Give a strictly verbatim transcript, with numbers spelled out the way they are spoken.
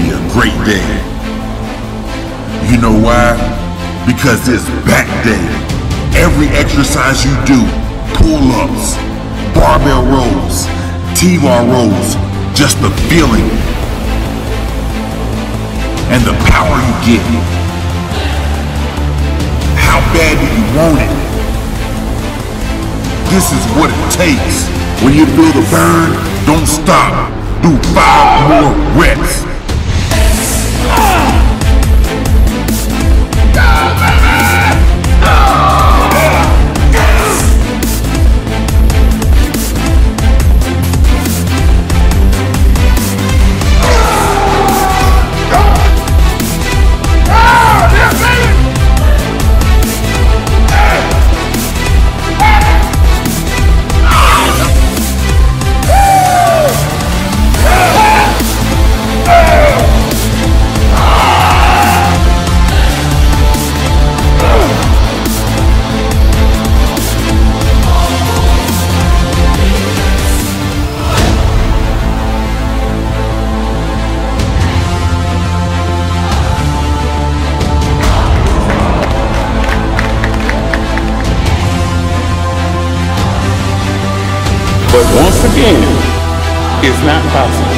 be a great day. You know why? Because it's back day. Every exercise you do, pull-ups, barbell rows, T-bar rows, just the feeling and the power you get. How bad do you want it? This is what it takes. When you feel the burn, don't stop. Do five more reps. But once again, it's not possible.